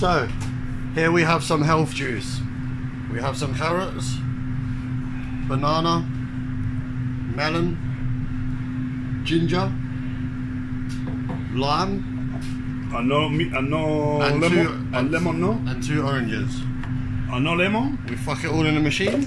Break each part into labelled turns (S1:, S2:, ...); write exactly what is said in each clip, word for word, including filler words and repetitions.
S1: So, here we have some health juice. We have some carrots, banana, melon, ginger, lime,
S2: and no, and no
S1: and
S2: lemon,
S1: two,
S2: and,
S1: and,
S2: lemon, no,
S1: and two oranges.
S2: and no lemon.
S1: We fuck it all in the machine.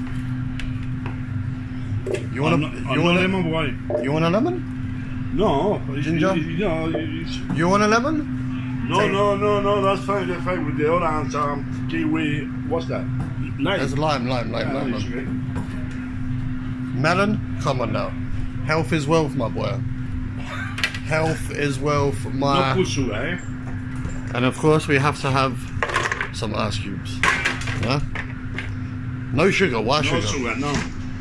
S1: You want
S2: and
S1: a,
S2: no,
S1: you
S2: and
S1: want
S2: no
S1: a,
S2: lemon, why?
S1: You want a lemon?
S2: No,
S1: Ginger?
S2: You, you, know, it's,
S1: You want a lemon?
S2: no,
S1: Take,
S2: no, no, no. That's fine. That's fine with the orange, um, kiwi. What's that? Lime.
S1: There's lime, lime, lime,
S2: Yeah,
S1: lime.
S2: it's
S1: lime.
S2: okay.
S1: Melon? Come on now. Health is wealth, my boy. Health is wealth, my...
S2: No put sugar, eh?
S1: And of course we have to have some ice cubes. Yeah? No sugar, why
S2: No
S1: sugar?
S2: sugar, no.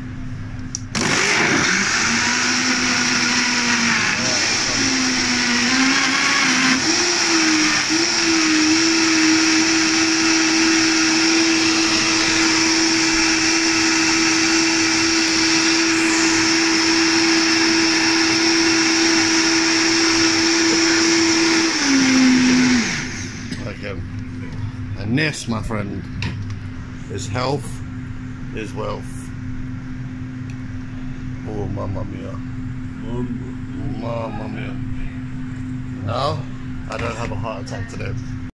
S1: And this, my friend, is health, is wealth. Oh, mamma mia. Mamma mia. Now, I don't have a heart attack today.